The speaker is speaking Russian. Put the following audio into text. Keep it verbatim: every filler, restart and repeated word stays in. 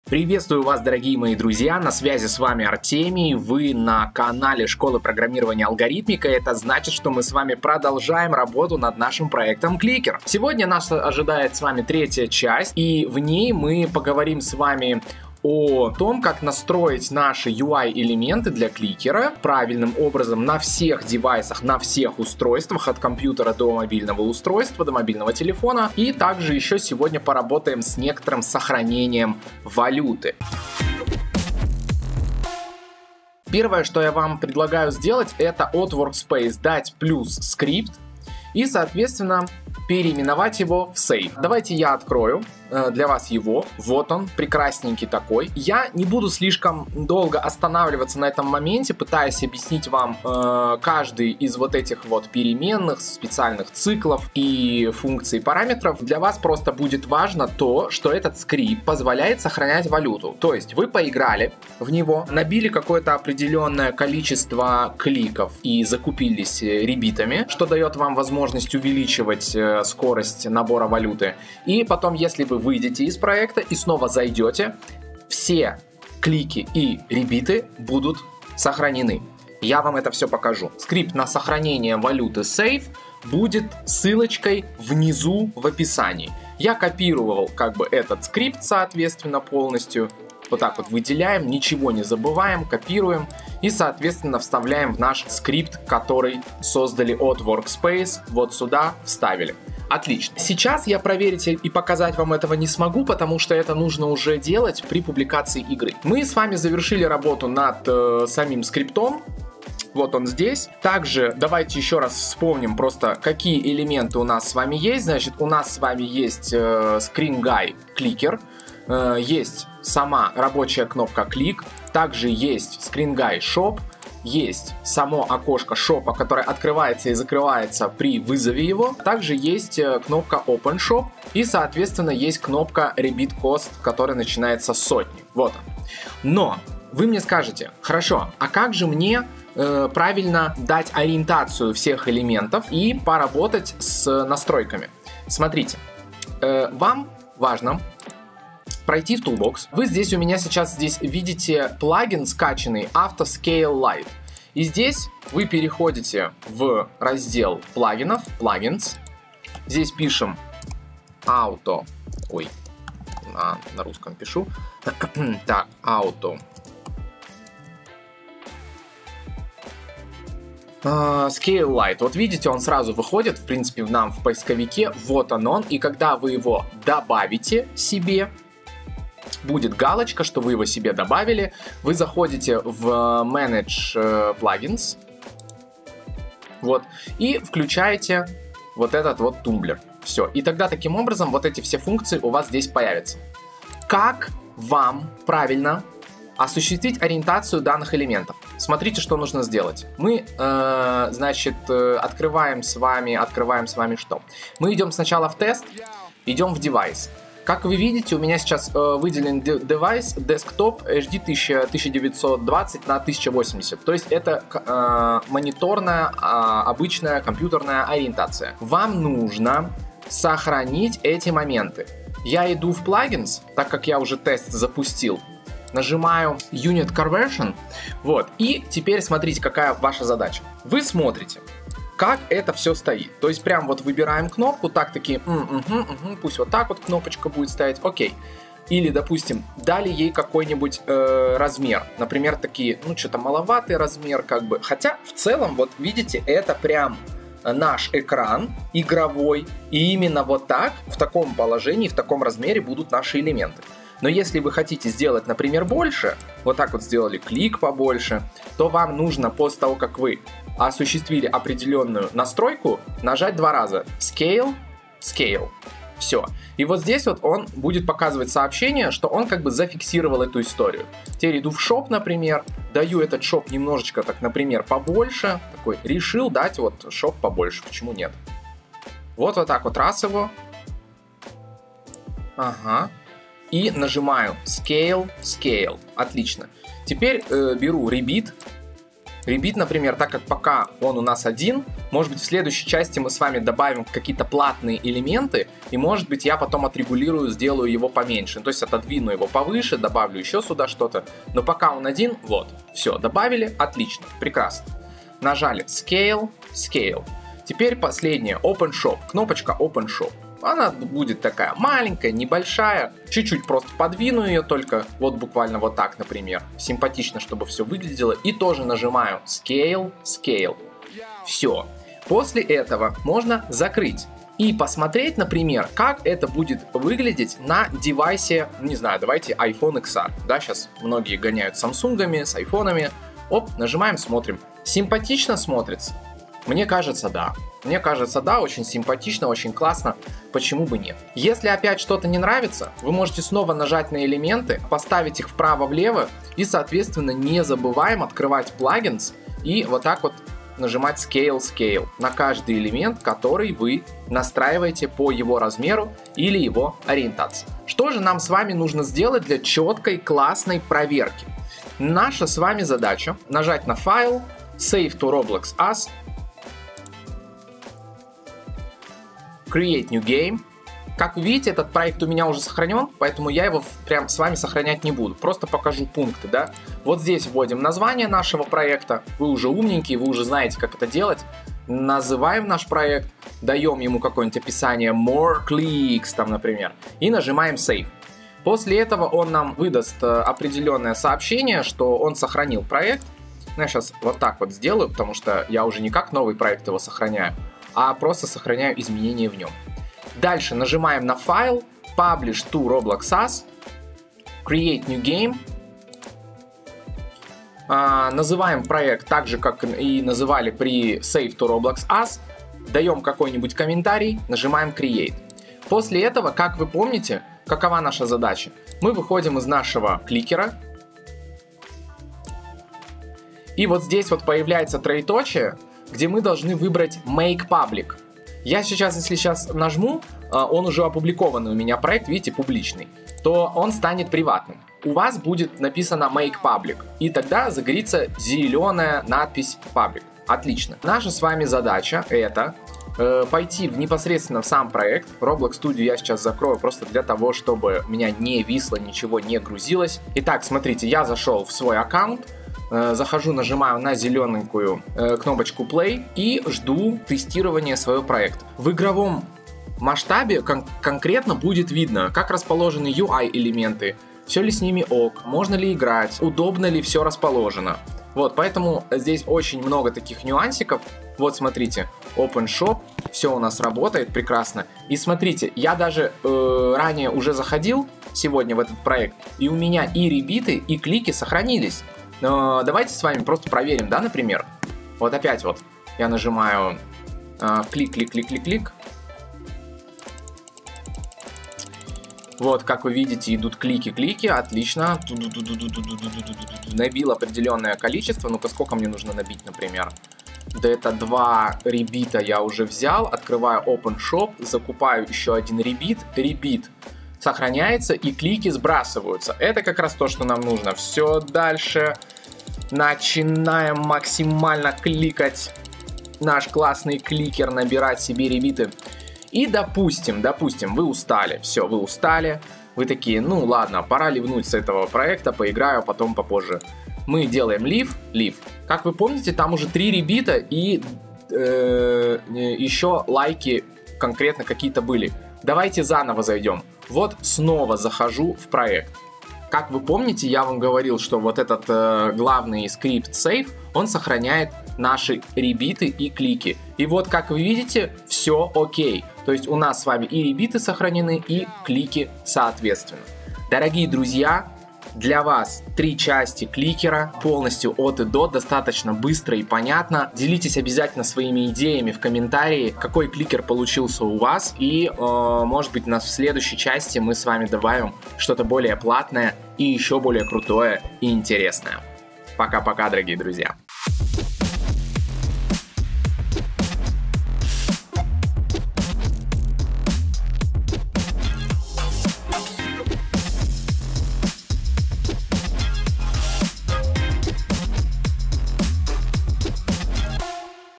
Приветствую вас, дорогие мои друзья, на связи с вами Артемий, вы на канале Школы программирования Алгоритмика, это значит, что мы с вами продолжаем работу над нашим проектом Clicker. Сегодня нас ожидает с вами третья часть, и в ней мы поговорим с вами о том, как настроить наши ю ай-элементы для кликера правильным образом на всех девайсах, на всех устройствах, от компьютера до мобильного устройства, до мобильного телефона. И также еще сегодня поработаем с некоторым сохранением валюты. Первое, что я вам предлагаю сделать, это от Workspace дать плюс скрипт и, соответственно, переименовать его в Save. Давайте я открою э, для вас его. Вот он, прекрасненький такой. Я не буду слишком долго останавливаться на этом моменте, пытаясь объяснить вам э, каждый из вот этих вот переменных, специальных циклов и функций параметров. Для вас просто будет важно то, что этот скрипт позволяет сохранять валюту. То есть вы поиграли в него, набили какое-то определенное количество кликов и закупились ребитами, что дает вам возможность увеличивать э, скорость набора валюты. И потом, если вы выйдете из проекта и снова зайдете, все клики и ребиты будут сохранены. Я вам это все покажу. Скрипт на сохранение валюты Save будет ссылочкой внизу в описании. Я копировал как бы этот скрипт, соответственно, полностью. Вот так вот выделяем, ничего не забываем, копируем и, соответственно, вставляем в наш скрипт, который создали от Workspace, вот сюда вставили. Отлично. Сейчас я проверить и показать вам этого не смогу, потому что это нужно уже делать при публикации игры. Мы с вами завершили работу над э, самим скриптом. Вот он здесь. Также давайте еще раз вспомним просто, какие элементы у нас с вами есть. Значит, у нас с вами есть э, Screen Guy Clicker. Есть сама рабочая кнопка клик, также есть Screen Guy Shop, есть само окошко шопа, которое открывается и закрывается при вызове его, также есть кнопка Open Shop и, соответственно, есть кнопка Rebit Cost, которая начинается с сотни. Вот он. Но вы мне скажете, хорошо, а как же мне э, правильно дать ориентацию всех элементов и поработать с настройками? Смотрите, э, вам важно пройти в Toolbox. Вы здесь у меня сейчас здесь видите плагин скачанный Auto Scale Lite. И здесь вы переходите в раздел плагинов, Plugins. Здесь пишем Auto. Ой, на, на русском пишу. Так, Auto. Uh, Scale Lite. Вот видите, он сразу выходит, в принципе, нам в поисковике. Вот он он. И когда вы его добавите себе, будет галочка, что вы его себе добавили. Вы заходите в Manage Plugins. Вот. И включаете вот этот вот тумблер. Все. И тогда таким образом вот эти все функции у вас здесь появятся. Как вам правильно осуществить ориентацию данных элементов? Смотрите, что нужно сделать. Мы, э, значит, э, открываем с вами, открываем с вами что? Мы идем сначала в тест, идем в девайс. Как вы видите, у меня сейчас э, выделен девайс Desktop эйч ди тысяча девятьсот двадцать на тысяча восемьдесят. То есть это э, мониторная, э, обычная компьютерная ориентация. Вам нужно сохранить эти моменты. Я иду в Plugins, так как я уже тест запустил. Нажимаю Unit Conversion. Вот. И теперь смотрите, какая ваша задача. Вы смотрите, как это все стоит. То есть прям вот выбираем кнопку, так такие, угу, угу, пусть вот так вот кнопочка будет стоять, окей. Или, допустим, дали ей какой-нибудь э, размер. Например, такие, ну что-то маловатый размер, как бы. Хотя в целом, вот видите, это прям наш экран игровой. И именно вот так, в таком положении, в таком размере будут наши элементы. Но если вы хотите сделать, например, больше, вот так вот сделали клик побольше, то вам нужно после того, как вы осуществили определенную настройку, нажать два раза Scale, Scale. Все. И вот здесь вот он будет показывать сообщение, что он как бы зафиксировал эту историю. Теперь иду в Shop, например, даю этот Shop немножечко, так, например, побольше. Такой, решил дать вот Shop побольше, почему нет? Вот вот так вот раз его. Ага. И нажимаю Scale, Scale. Отлично. Теперь э, беру Rebit. Rebit, например, так как пока он у нас один, Может быть, в следующей части мы с вами добавим какие-то платные элементы, и может быть я потом отрегулирую, сделаю его поменьше. То есть отодвину его повыше, добавлю еще сюда что-то. Но пока он один, вот, все, добавили, отлично, прекрасно. Нажали Scale, Scale. Теперь последнее, Open Shop, кнопочка Open Shop. Она будет такая маленькая, небольшая. Чуть-чуть просто подвину ее только. Вот буквально вот так, например. Симпатично, чтобы все выглядело. И тоже нажимаю Scale, Scale. Все. После этого можно закрыть. И посмотреть, например, как это будет выглядеть на девайсе, не знаю, давайте iPhone икс ар. Да, сейчас многие гоняют с Samsung'ами, с айфонами. Оп, нажимаем, смотрим. Симпатично смотрится? Мне кажется, да. Мне кажется, да, очень симпатично, очень классно. Почему бы нет? Если опять что-то не нравится, вы можете снова нажать на элементы, поставить их вправо-влево и, соответственно, не забываем открывать плагинс и вот так вот нажимать Scale, Scale на каждый элемент, который вы настраиваете по его размеру или его ориентации. Что же нам с вами нужно сделать для четкой, классной проверки? Наша с вами задача нажать на файл, Save to Roblox As, Create New Game. Как вы видите, этот проект у меня уже сохранен, поэтому я его прям с вами сохранять не буду. Просто покажу пункты, да. Вот здесь вводим название нашего проекта. Вы уже умненькие, вы уже знаете, как это делать. Называем наш проект, даем ему какое-нибудь описание, More Clicks, там, например, и нажимаем Save. После этого он нам выдаст определенное сообщение, что он сохранил проект. Я сейчас вот так вот сделаю, потому что я уже не как новый проект его сохраняю, а просто сохраняю изменения в нем. Дальше нажимаем на файл, Publish to Roblox As, Create New Game. А, называем проект так же, как и называли при Save to Roblox As. Даем какой-нибудь комментарий, нажимаем Create. После этого, как вы помните, какова наша задача? Мы выходим из нашего кликера. И вот здесь вот появляется троеточие, где мы должны выбрать Make Public. Я сейчас, если сейчас нажму, он уже опубликованный у меня проект, видите, публичный, то он станет приватным. У вас будет написано Make Public, и тогда загорится зеленая надпись Public. Отлично. Наша с вами задача это э, пойти в непосредственно в сам проект. Roblox Studio я сейчас закрою просто для того, чтобы меня не висло, ничего не грузилось. Итак, смотрите, я зашел в свой аккаунт. Захожу, нажимаю на зелененькую э, кнопочку Play и жду тестирования своего проекта. В игровом масштабе кон конкретно будет видно, как расположены ю ай элементы, все ли с ними ок, можно ли играть, удобно ли все расположено. Вот, поэтому здесь очень много таких нюансиков. Вот, смотрите, Open Shop, все у нас работает прекрасно. И смотрите, я даже э, ранее уже заходил сегодня в этот проект, и у меня и ребиты, и клики сохранились. Но давайте с вами просто проверим, да, например. Вот опять вот я нажимаю э, клик, клик, клик, клик, клик. Вот, как вы видите, идут клики, клики, отлично. Набил определенное количество. Ну-ка, сколько мне нужно набить, например? Да это два ребита я уже взял. Открываю Open Shop, закупаю еще один ребит. Ребит сохраняется и клики сбрасываются. Это как раз то, что нам нужно. Все, дальше начинаем максимально кликать наш классный кликер, набирать себе ребиты. И допустим, допустим, вы устали. Все, вы устали. Вы такие, ну ладно, пора ливнуть с этого проекта, поиграю потом попозже. Мы делаем лив, лив. Как вы помните, там уже три ребита и э, еще лайки конкретно какие-то были. Давайте заново зайдем. Вот снова захожу в проект. Как вы помните, я вам говорил, что вот этот э, главный скрипт Save, он сохраняет наши ребиты и клики. И вот, как вы видите, все окей. То есть у нас с вами и ребиты сохранены, и клики соответственно. Дорогие друзья, для вас три части кликера полностью от и до, достаточно быстро и понятно. Делитесь обязательно своими идеями в комментарии, какой кликер получился у вас. И э, может быть, на следующей части мы с вами добавим что-то более платное и еще более крутое и интересное. Пока-пока, дорогие друзья.